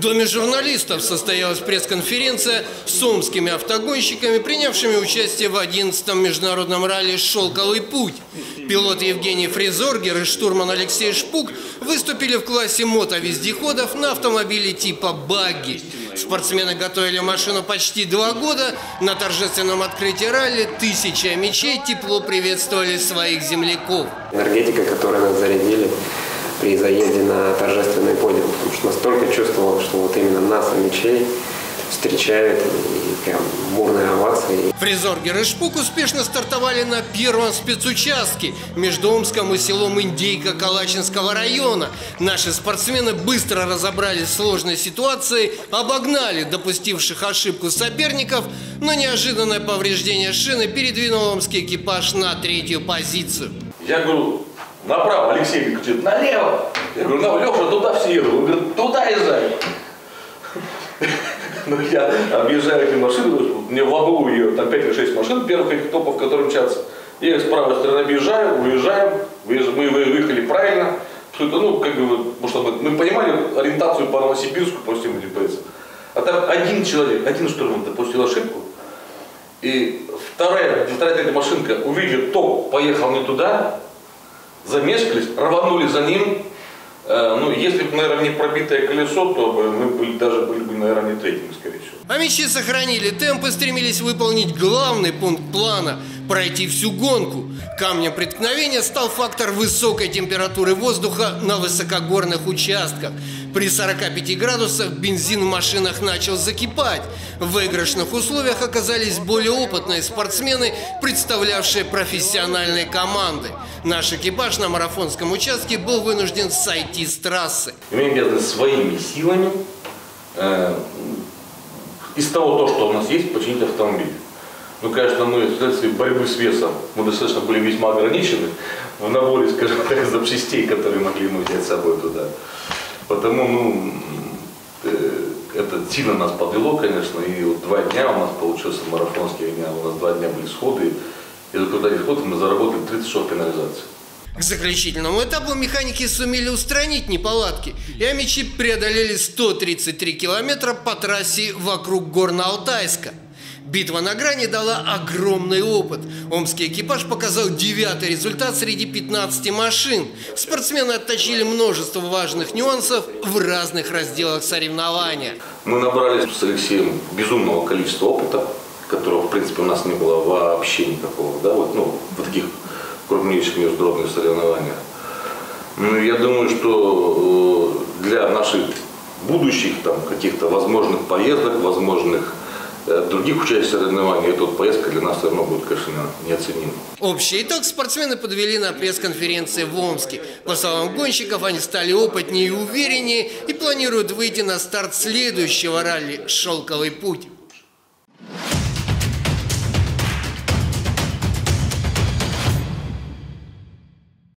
В Доме журналистов состоялась пресс-конференция с омскими автогонщиками, принявшими участие в 11-м международном ралли «Шелковый путь». Пилот Евгений Фризоргер и штурман Алексей Шпук выступили в классе мотовездеходов на автомобиле типа «Багги». Спортсмены готовили машину почти 2 года. На торжественном открытии ралли 1000 мечей тепло приветствовали своих земляков. Энергетика, которой нас зарядили при заезде на торжественный подиум, потому что настолько чувствовал, что вот именно нас, мечей, встречают и прям бурные овации. Фризоргер и Шпук успешно стартовали на первом спецучастке между Омском и селом Индейка Калачинского района. Наши спортсмены быстро разобрались в сложной ситуации, обогнали допустивших ошибку соперников, но неожиданное повреждение шины передвинуло омский экипаж на 3-ю позицию. Я говорю, направо, Алексей кричит, налево. Я говорю, ну, Леша, туда все едут. Он говорит, туда езжай. Ну, я объезжаю эти машины, мне в углу едут там 5 или 6 машин, первых этих топов, которые мчатся. Я их с правой стороны объезжаю, выезжаем, мы выехали правильно. Ну, как бы, потому что мы понимали ориентацию по Новосибирску, по всем этим ПС. А там один человек, один штурман допустил ошибку. И вторая машинка, увидев топ, поехал не туда, замешкались, рванули за ним. Ну, если бы, наверное, не пробитое колесо, то мы были бы, наверное, не третьими, скорее всего. А мечи сохранили темп и стремились выполнить главный пункт плана – пройти всю гонку. Камнем преткновения стал фактор высокой температуры воздуха на высокогорных участках. При 45 градусах бензин в машинах начал закипать. В выигрышных условиях оказались более опытные спортсмены, представлявшие профессиональные команды. Наш экипаж на марафонском участке был вынужден сойти с трассы. Мы обязаны своими силами из того, что у нас есть, починить автомобиль. Ну, конечно, мы вследствие борьбы с весом, мы достаточно были весьма ограничены в наборе, скажем так, запчастей, которые могли мы взять с собой туда. Потому, ну, это сильно нас подвело, конечно, и вот 2 дня у нас получился марафонский дня, у нас 2 дня были сходы, и за результате сходов мы заработали 30 часов пенализации. К заключительному этапу механики сумели устранить неполадки, и амичи преодолели 133 километра по трассе вокруг Горно-Алтайска. Битва на грани дала огромный опыт. Омский экипаж показал 9-й результат среди 15 машин. Спортсмены отточили множество важных нюансов в разных разделах соревнования. Мы набрали с Алексеем безумного количества опыта, которого, в принципе, у нас не было вообще никакого, да, вот, ну, в таких крупнейших международных соревнованиях. Ну, я думаю, что для наших будущих там каких-то возможных поездок, возможных других участников соревнований, эта вот поездка для нас все равно будет, конечно, неоценима. Общий итог спортсмены подвели на пресс-конференции в Омске. По словам гонщиков, они стали опытнее и увереннее и планируют выйти на старт следующего ралли «Шелковый путь».